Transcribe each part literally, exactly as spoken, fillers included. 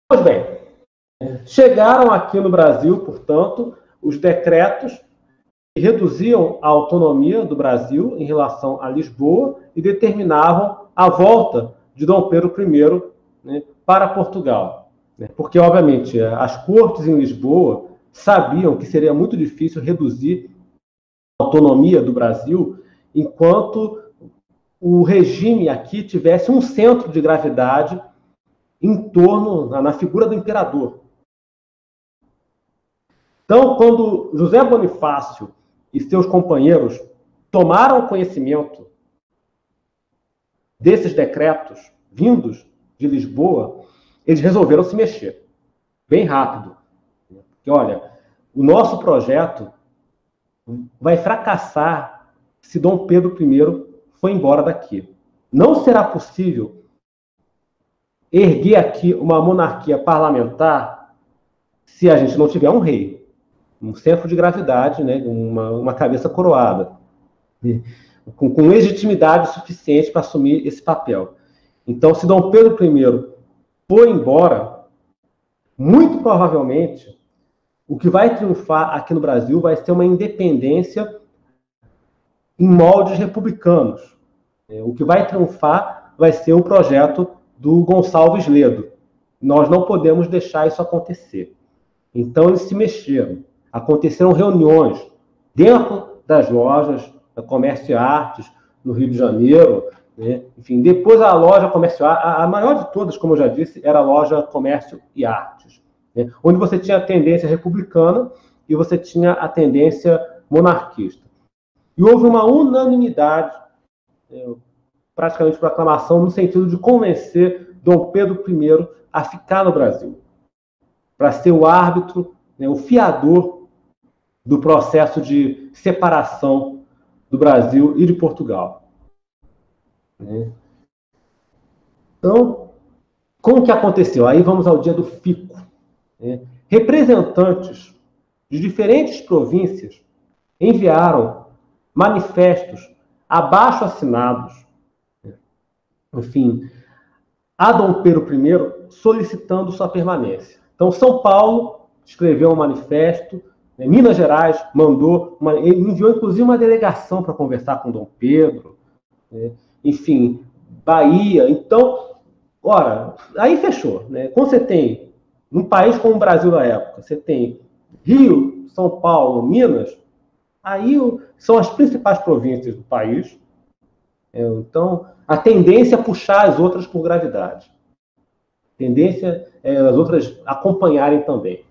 Pois bem, chegaram aqui no Brasil, portanto, os decretos que reduziam a autonomia do Brasil em relação a Lisboa e determinavam a volta de Dom Pedro I, né, para Portugal. Porque, obviamente, as cortes em Lisboa sabiam que seria muito difícil reduzir a autonomia do Brasil enquanto o regime aqui tivesse um centro de gravidade em torno, na figura do imperador. Então, quando José Bonifácio e seus companheiros tomaram conhecimento desses decretos vindos de Lisboa, eles resolveram se mexer, bem rápido. Porque, olha, o nosso projeto vai fracassar se Dom Pedro I for embora daqui. Não será possível erguer aqui uma monarquia parlamentar se a gente não tiver um rei, um centro de gravidade, né, uma, uma cabeça coroada, com, com legitimidade suficiente para assumir esse papel. Então, se Dom Pedro I for embora, muito provavelmente, o que vai triunfar aqui no Brasil vai ser uma independência em moldes republicanos. O que vai triunfar vai ser o projeto do Gonçalves Ledo. Nós não podemos deixar isso acontecer. Então, eles se mexeram. Aconteceram reuniões dentro das lojas da Comércio e Artes, no Rio de Janeiro, né? Enfim, depois a loja Comércio e Artes, a maior de todas, como eu já disse, era a loja Comércio e Artes, né? Onde você tinha a tendência republicana e você tinha a tendência monarquista. E houve uma unanimidade, né, praticamente por aclamação, no sentido de convencer Dom Pedro I a ficar no Brasil, para ser o árbitro, né, o fiador do processo de separação do Brasil e de Portugal. Né? Então, como que aconteceu? Aí vamos ao dia do fico. Né? Representantes de diferentes províncias enviaram manifestos abaixo assinados, enfim, a Dom Pedro I solicitando sua permanência. Então, São Paulo escreveu um manifesto, né, Minas Gerais mandou, uma, enviou inclusive uma delegação para conversar com Dom Pedro, né, enfim, Bahia. Então, ora, aí fechou. Né? Quando você tem, num país como o Brasil da época, você tem Rio, São Paulo, Minas, aí são as principais províncias do país. Então, a tendência é puxar as outras por gravidade. A tendência é as outras acompanharem também.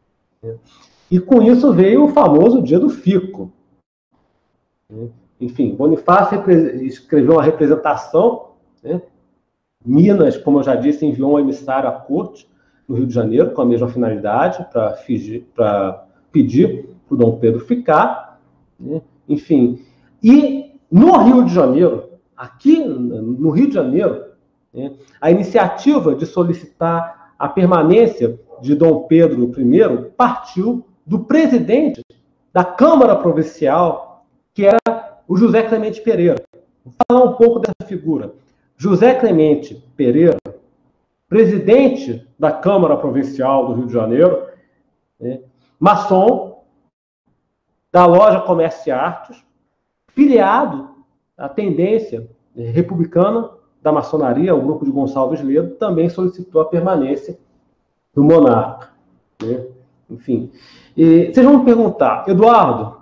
E com isso veio o famoso dia do fico. Enfim, Bonifácio escreveu uma representação, né? Minas, como eu já disse, enviou um emissário à corte no Rio de Janeiro com a mesma finalidade, para pedir para o Dom Pedro ficar. Né? Enfim, e no Rio de Janeiro, aqui no Rio de Janeiro, né, a iniciativa de solicitar a permanência de Dom Pedro I partiu do presidente da Câmara Provincial, que era o José Clemente Pereira. Vou falar um pouco dessa figura. José Clemente Pereira, presidente da Câmara Provincial do Rio de Janeiro, né, maçom da loja Comércio e Artes, filiado à tendência republicana da maçonaria, o grupo de Gonçalves Ledo, também solicitou a permanência do monarca. Né? Enfim, e vocês vão me perguntar, Eduardo,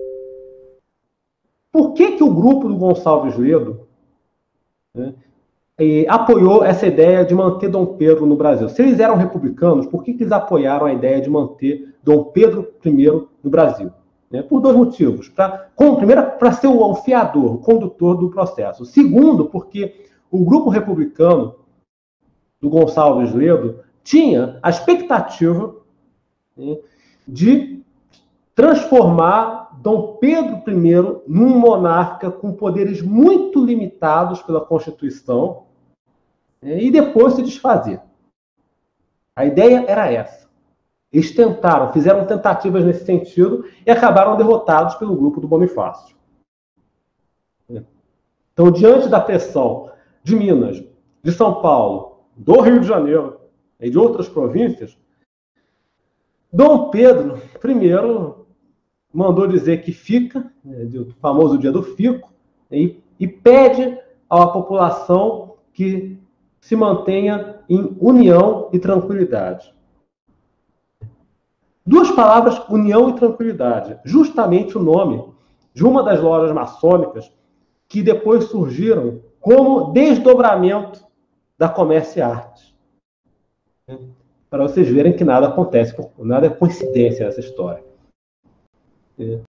por que que o grupo do Gonçalves Ledo, né, apoiou essa ideia de manter Dom Pedro no Brasil? Se eles eram republicanos, por que que eles apoiaram a ideia de manter Dom Pedro I no Brasil? Né? Por dois motivos. Pra, com, primeiro, para ser o, o fiador, o condutor do processo. Segundo, porque o grupo republicano do Gonçalves Ledo tinha a expectativa, né, de transformar Dom Pedro I num monarca com poderes muito limitados pela Constituição, né, e depois se desfazer. A ideia era essa. Eles tentaram, fizeram tentativas nesse sentido e acabaram derrotados pelo grupo do Bonifácio. Então, diante da pressão de Minas, de São Paulo, do Rio de Janeiro, e de outras províncias, Dom Pedro I mandou dizer que fica, né, do famoso dia do fico, e, e pede à população que se mantenha em união e tranquilidade. Duas palavras, união e tranquilidade, justamente o nome de uma das lojas maçônicas que depois surgiram como desdobramento da Comércio e Artes. Para vocês verem que nada acontece, nada é coincidência nessa história.